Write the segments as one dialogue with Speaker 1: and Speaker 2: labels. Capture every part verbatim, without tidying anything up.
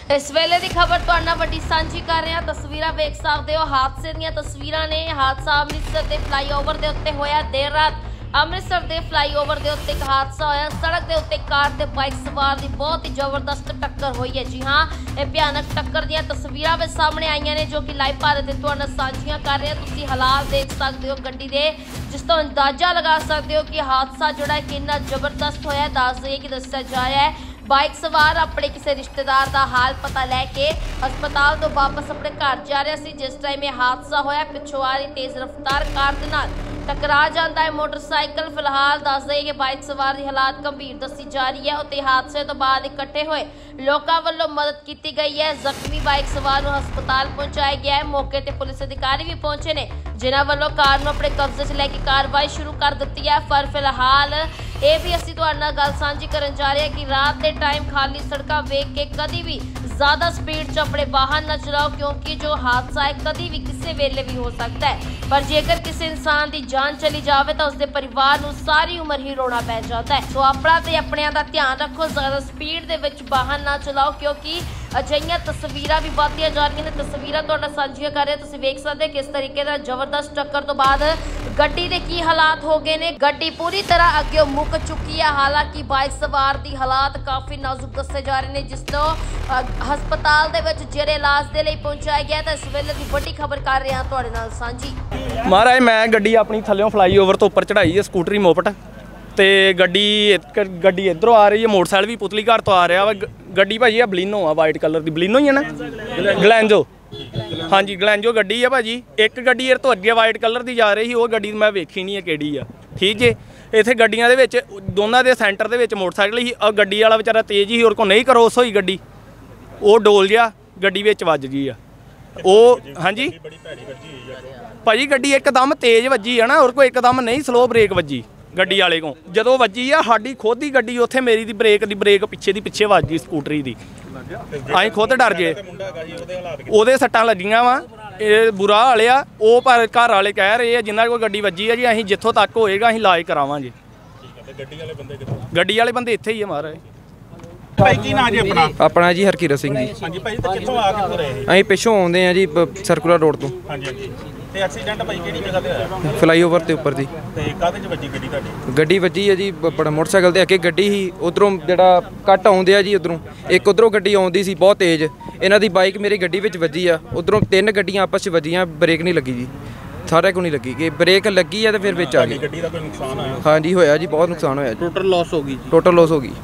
Speaker 1: इस वेले की खबर तुहाडे नाल वड्डी सांझी कर रहे हैं। तस्वीरां वेख सकदे हो, हादसे दीयां तस्वीरां ने। हादसा अमृतसर के फ्लाईओवर के उत्ते होया देर रात। अमृतसर के फ्लाईओवर के उत्ते एक हादसा होया। सड़क के उत्ते कार ते बाइक सवार की बहुत ही जबरदस्त टक्कर हुई है। जी हाँ, यह भयानक टक्कर दीयां तस्वीरां वे सामने आईयां ने, जो कि लाइव भारत ते तुहाडे नाल सांझियां कर रहे हैं। तुसीं हालात देख सकते हो गड्डी दे, जिस तो अंदाजा लगा सकते हो कि हादसा जोड़ा कितना जबरदस्त होया। दस दईए कि दस्सिया जा रहा है बाइक सवार अपने किसी रिश्तेदार का हाल पता लैके हस्पताल तो वापस अपने घर जा रहा सी, जिस टाइम यह हादसा होया। पिछों आ रही तेज रफ्तार कार दे नाल टकरा जाता है मोटरसाइकिल। फिलहाल दस दईए कि बाइक सवार की हालात गंभीर दसी जा रही है। उत्ते हादसे तो बाद इकट्ठे हुए लोगों वालों मदद की गई है। जख्मी बाइक सवार को हस्पताल पहुंचाया गया है। मौके पर पुलिस अधिकारी भी पहुंचे ने, जिन्होंने वालों कार को अपने कब्जे च लैके कार्रवाई शुरू कर दी है। पर फिलहाल ये भी असीं तुहाडे नाल गल सांझी करन जा रहे हैं कि रात के टाइम खाली सड़कां वेख के कभी भी ज़्यादा स्पीड च अपने वाहन न चलाओ, क्योंकि जो हादसा है कभी भी किसी वेले भी हो सकता है। पर जेकर किसी इंसान की जान चली जाए तो उसके परिवार को सारी उम्र ही रोना पै जाता है। सो अपना ते अपनिਆਂ ਦਾ ध्यान रखो, ज़्यादा स्पीड ਦੇ ਵਿੱਚ वाहन ना चलाओ, क्योंकि अजिहियां तस्वीरां भी बढ़दियां जा रही ने। तस्वीरां तुहाडे नाल सांझियां कर रहे, तुसीं वेख सकदे किस तरीके दा जबरदस्त टक्कर तो बाद गड्डी दे की हालात हो गए ने। गड्डी पूरी तरह अगे मुक चुकी है। हालांकि बाइक सवार दी हालात काफ़ी नाजुक दसे जा रहे हैं, जिस तो हस्पताल दे विच जेरे इलाज दे लई पहुंचाया गया। तो इस वेले दी वड्डी खबर कर रहे हैं तुहाडे नाल सांझी।
Speaker 2: महाराज मैं गड्डी अपनी थल्लों फ्लाईओवर तो उपर चढ़ाई है, स्कूटरी मोपट ते गड्डी गड्डी इधरों आ रही है। मोटरसाइकिल भी पुतली घर तो आ रहा वा। गड्डी भाजी आ बलिनो आ, वाइट कलर की बलिनो ही है ना, ग्लैंजो। हाँ जी ग्लैंजो गड्डी है भाजी। एक गड्डी इस तो अगे वाइट कलर की जा रही, वो गड्डी मैं वेखी नहीं है किहड़ी आ। ठीक जे इत्थे गड्डियां दे विच दोनों के सेंटर दे विच मोटरसाइकिल ही, और गड्डी वाला बेचारा तेज़ ही, और को नहीं क्रॉस हुई गड्डी, वो डोल गया गड्डी विच वज गई आ वो। हाँ जी भाजी गड्डी एकदम तेज़ वजी है ना, और कोई एकदम नहीं स्लो ब्रेक वजी गड्डी वाले को। जो वजी आ साडी खुद ही गड्डी उत्थे मेरी दी ब्रेक दी ब्रेक पिछे दी पिछे वज गई स्कूटरी दी। असीं खुद डर गए, ਉਹਦੇ सट्टां लगियां वा। ਇਹ बुरा हाल आ ਉਹ, पर घर वाले कह रहे हैं जिन्ना कोई गड्डी वजी है जी असीं जिੱਥੋਂ तक होएगा असीं इलाज करावांगे। गड्डी वाले बंदे इत्थे ही है महाराज।
Speaker 3: भाई की नाम जी अपना?
Speaker 4: अपना जी हरकीरत सिंह जी।
Speaker 3: हाँ जी भाई, तो कित्थों आ कित्थों रहे?
Speaker 4: ਅਸੀਂ ਪਿੱਛੋਂ ਆਉਂਦੇ ਆ ਜੀ ਸਰਕੂਲਰ ਰੋਡ ਤੋਂ।
Speaker 3: हाँ जी हाँ जी। ਤੇ ਐਕਸੀਡੈਂਟ ਭਾਈ ਕਿਹੜੀ ਜਗ੍ਹਾ ਤੇ ਹੋਇਆ?
Speaker 4: ਫਲਾਈਓਵਰ ਤੇ ਉੱਪਰ ਦੀ।
Speaker 3: ਤੇ ਕਾਹਦੇ ਚ ਵੱਜੀ ਗੱਡੀ ਤੁਹਾਡੀ?
Speaker 4: ਗੱਡੀ ਵੱਜੀ ਹੈ ਜੀ ਬੜਾ ਮੋਟਰਸਾਈਕਲ ਤੇ ਅੱਗੇ ਗੱਡੀ ਸੀ, ਉਧਰੋਂ ਜਿਹੜਾ ਕੱਟ ਆਉਂਦੇ ਆ ਜੀ ਉਧਰੋਂ ਇੱਕ ਉਧਰੋਂ ਗੱਡੀ ਆਉਂਦੀ ਸੀ ਬਹੁਤ ਤੇਜ਼, ਇਹਨਾਂ ਦੀ ਬਾਈਕ ਮੇਰੀ ਗੱਡੀ ਵਿੱਚ ਵੱਜੀ ਆ। ਉਧਰੋਂ ਤਿੰਨ ਗੱਡੀਆਂ ਆਪਸ 'ਚ ਵੱਜੀਆਂ, ਬ੍ਰੇਕ ਨਹੀਂ ਲੱਗੀ ਜੀ, ਸਾਰਿਆਂ ਕੋਲ ਨਹੀਂ ਲੱਗੀ ਕਿ ਬ੍ਰੇਕ ਲੱਗੀ ਆ ਤੇ ਫਿਰ ਵਿੱਚ ਆ ਗਈ।
Speaker 3: ਗੱਡੀ ਦਾ ਕੋਈ ਨੁਕਸਾਨ ਆਇਆ?
Speaker 4: ਹਾਂ ਜੀ ਹੋਇਆ ਜੀ, ਬਹੁਤ ਨੁਕਸਾਨ ਹੋਇਆ।
Speaker 5: ਟੋਟਲ ਲਾਸ ਹੋ ਗਈ?
Speaker 4: ਟੋਟਲ ਲਾਸ ਹੋ ਗਈ।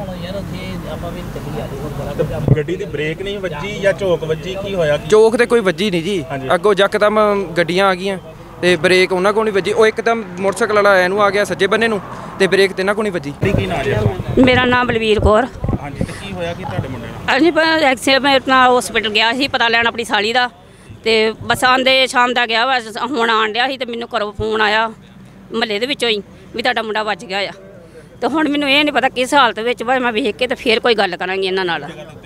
Speaker 3: ਗੱਡੀ ਦੀ ਬ੍ਰੇਕ ਨਹੀਂ ਵੱਜੀ ਜਾਂ ਝੋਕ ਵੱਜੀ, ਕੀ ਹੋਇਆ?
Speaker 4: ਚੌਕ ਤੇ ਕੋਈ ਵੱਜੀ ਨਹੀਂ ਜੀ, ਅੱਗੋਂ ਯਕਦਮ ਗੱਡੀਆਂ ਆ ਗਈਆਂ ਤੇ ਬ੍ਰੇਕ ਉਹਨਾਂ ਕੋਲ ਨਹੀਂ ਵੱਜੀ। ਉਹ ਇੱਕਦਮ ਮੋਟਰਸਾਈਕਲ ਵਾਲਾ ਇਹਨੂੰ ਆ ਗਿਆ ਸੱਜੇ ਬੰਨੇ ਨੂੰ, ਤੇ ਬ੍ਰੇਕ ਤੇ ਇਹਨਾਂ ਕੋਲ ਨਹੀਂ ਵੱਜੀ।
Speaker 3: ਕੀ ਨਾਮ ਹੈ?
Speaker 6: ਮੇਰਾ ਨਾਮ ਬਲਵੀਰ ਕੌਰ।
Speaker 3: ਹਾਂਜੀ, ਤੇ ਕੀ ਹੋਇਆ ਕੀ ਤੁਹਾਡੇ ਮੁੰਡੇ ਨਾਲ?
Speaker 6: ਅਸੀਂ ਐਕਸੀਡੈਂਟ ਮੈਂ ਆਪਣਾ ਹਸਪੀਟਲ ਗਿਆ ਸੀ ਪਤਾ ਲੈਣ ਆਪਣੀ ਸਾਲੀ ਦਾ, ਤੇ ਬਸ ਆਂਦੇ ਸ਼ਾਮ ਦਾ ਗਿਆ ਵਾ, ਹੁਣ ਆਣ ਡਿਆ ਸੀ ਤੇ ਮੈਨੂੰ ਘਰੋਂ ਫੋਨ ਆਇਆ ਮਹੱਲੇ ਦੇ ਵਿੱਚੋਂ ਹੀ ਵੀ ਤੁਹਾਡਾ ਮੁੰਡਾ ਵੱਜ ਗਿਆ ਆ। ਤੇ ਹੁਣ ਮੈਨੂੰ ਇਹ ਨਹੀਂ ਪਤਾ ਕਿਸ ਹਾਲਤ ਵਿੱਚ ਵਾ, ਮੈਂ ਵੇਖ ਕੇ ਤੇ ਫਿਰ ਕੋਈ ਗੱਲ ਕਰਾਂਗੀ ਇਹਨਾਂ ਨਾਲ।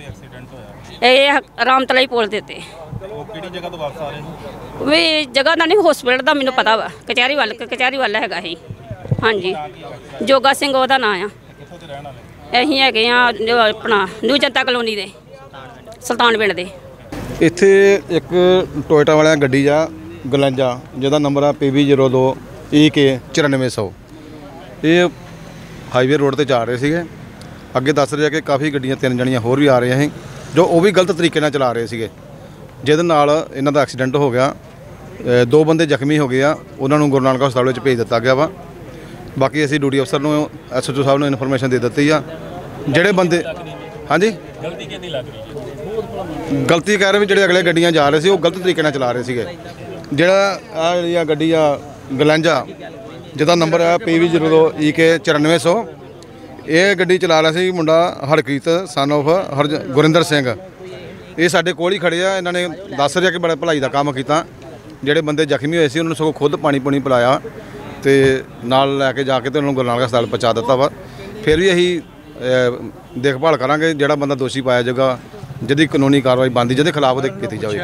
Speaker 6: ਇਹ ਰਾਮਤਲਾਈ ਪੁਲ ਦੇ ਉੱਤੇ।
Speaker 3: ਕਿਹੜੀ ਜਗ੍ਹਾ ਤੋਂ ਵਾਪਸ ਆ ਰਹੇ ਹੋ?
Speaker 6: ਵੀ ਜਗ੍ਹਾ ਦਾ ਨਹੀਂ, ਹਸਪੀਟਲ ਦਾ ਮੈਨੂੰ ਪਤਾ ਵਾ, ਕਚਹਿਰੀ ਵੱਲ ਕਚਹਿਰੀ ਵੱਲ ਹੈਗਾ ਸੀ। ਹਾਂਜੀ ਜੋਗਾ ਸਿੰਘ ਉਹਦਾ ਨਾਂ ਆ।
Speaker 3: ਕਿੱਥੋਂ ਦੇ ਰਹਿਣ ਵਾਲੇ?
Speaker 6: ਅਸੀਂ ਹੈਗੇ ਆ ਆਪਣਾ ਨਿਊ ਜਨਤਾ ਕਲੋਨੀ ਦੇ, ਸੁਲਤਾਨ ਪਿੰਡ ਦੇ।
Speaker 7: ਇੱਥੇ ਇੱਕ ਟੋਇਟਾ ਵਾਲਿਆਂ ਗੱਡੀ ਆ ਗਲੰਜਾ, ਜਿਹਦਾ ਨੰਬਰ ਆ ਪੀ ਵੀ ਜ਼ੀਰੋ ਦੋ ਈ ਕੇ ਚੁਰਾਨਵੇਂ ਸੌ। ਇਹ ਹਾਈਵੇ ਰੋਡ ਤੇ ਜਾ ਰਹੇ ਸੀਗੇ। ਅੱਗੇ ਦੱਸ ਰਿਹਾ ਕਿ ਕਾਫੀ ਗੱਡੀਆਂ ਤਿੰਨ ਜਣੀਆਂ ਹੋਰ ਵੀ ਆ ਰਹੀਆਂ ਸੀ, ਜੋ ਉਹ ਵੀ ਗਲਤ ਤਰੀਕੇ ਨਾਲ ਚਲਾ ਰਹੇ ਸੀਗੇ, ਜਿਹਦੇ ਨਾਲ ਇਹਨਾਂ ਦਾ ਐਕਸੀਡੈਂਟ ਹੋ ਗਿਆ। ਦੋ ਬੰਦੇ ਜ਼ਖਮੀ ਹੋ ਗਏ ਆ, ਉਹਨਾਂ ਨੂੰ ਗੁਰੂ ਨਾਨਕ ਹਸਪਤਾਲ ਵਿੱਚ ਭੇਜ ਦਿੱਤਾ ਗਿਆ ਵਾ। ਬਾਕੀ ਅਸੀਂ ਡਿਊਟੀ ਅਫਸਰ ਨੂੰ ਐਸ ਐਚ ਓ ਸਾਹਿਬ ਨੂੰ ਇਨਫੋਰਮੇਸ਼ਨ ਦੇ ਦਿੱਤੀ ਆ। ਜਿਹੜੇ ਬੰਦੇ ਹਾਂਜੀ
Speaker 3: ਗਲਤੀ ਕਿਹਦੀ ਲੱਗ ਰਹੀ ਹੈ?
Speaker 7: ਗਲਤੀ ਕਹਿ ਰਹੇ ਵੀ ਜਿਹੜੇ ਅਗਲੇ ਗੱਡੀਆਂ ਜਾ ਰਹੇ ਸੀ ਉਹ ਗਲਤ ਤਰੀਕੇ ਨਾਲ ਚਲਾ ਰਹੇ ਸੀਗੇ। ਜਿਹੜਾ ਆ ਜਿਹੜੀ ਆ ਗੱਡੀ ਆ ਗਲੰਜਾ, ਜਿਹਦਾ ਨੰਬਰ ਹੈ ਪੀ ਵੀ ਜ਼ੀਰੋ ਦੋ ਈ ਕੇ ਚੁਰਾਨਵੇਂ ਸੌ, ਇਹ ਗੱਡੀ ਚਲਾ ਰਿਹਾ ਸੀ ਮੁੰਡਾ Harkeet son of Hargurinder Singh. ਇਹ ਸਾਡੇ ਕੋਲ ਹੀ ਖੜੇ ਆ। ਇਹਨਾਂ ਨੇ ਦੱਸ ਰਿਹਾ ਕਿ ਬੜਾ ਭਲਾਈ ਦਾ ਕੰਮ ਕੀਤਾ। ਜਿਹੜੇ ਬੰਦੇ ਜ਼ਖਮੀ ਹੋਏ ਸੀ ਉਹਨਾਂ ਨੂੰ ਸਗੋਂ ਖੁਦ ਪਾਣੀ ਪੂਣੀ ਪਿਲਾਇਆ ਤੇ ਨਾਲ ਲੈ ਕੇ ਜਾ ਕੇ ਤੇ ਉਹਨਾਂ ਨੂੰ ਗੁਰੂ ਨਾਨਕ ਹਸਪਤਾਲ ਪਹੁੰਚਾ ਦਿੱਤਾ ਵਾ। ਫਿਰ ਵੀ ਅਸੀਂ ਦੇਖਭਾਲ ਕਰਾਂਗੇ, ਜਿਹੜਾ ਬੰਦਾ ਦੋਸ਼ੀ ਪਾਇਆ ਜਾਏਗਾ, ਜਿਹਦੀ ਕਾਨੂੰਨੀ ਕਾਰਵਾਈ ਬਣਦੀ ਜਿਹਦੇ ਖਿਲਾਫ ਉਹਦੇ ਕੀਤੀ ਜਾਵੇਗੀ।